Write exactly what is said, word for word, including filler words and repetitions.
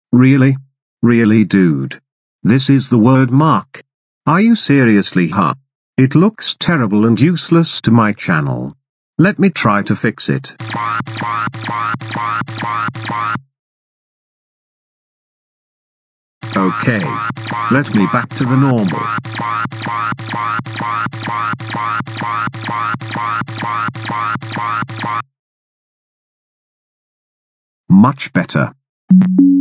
Really? Really, dude? This is the word mark? Are you seriously, huh? It looks terrible and useless to my channel. Let me try to fix it. Okay. Let me back to the normal. Much better.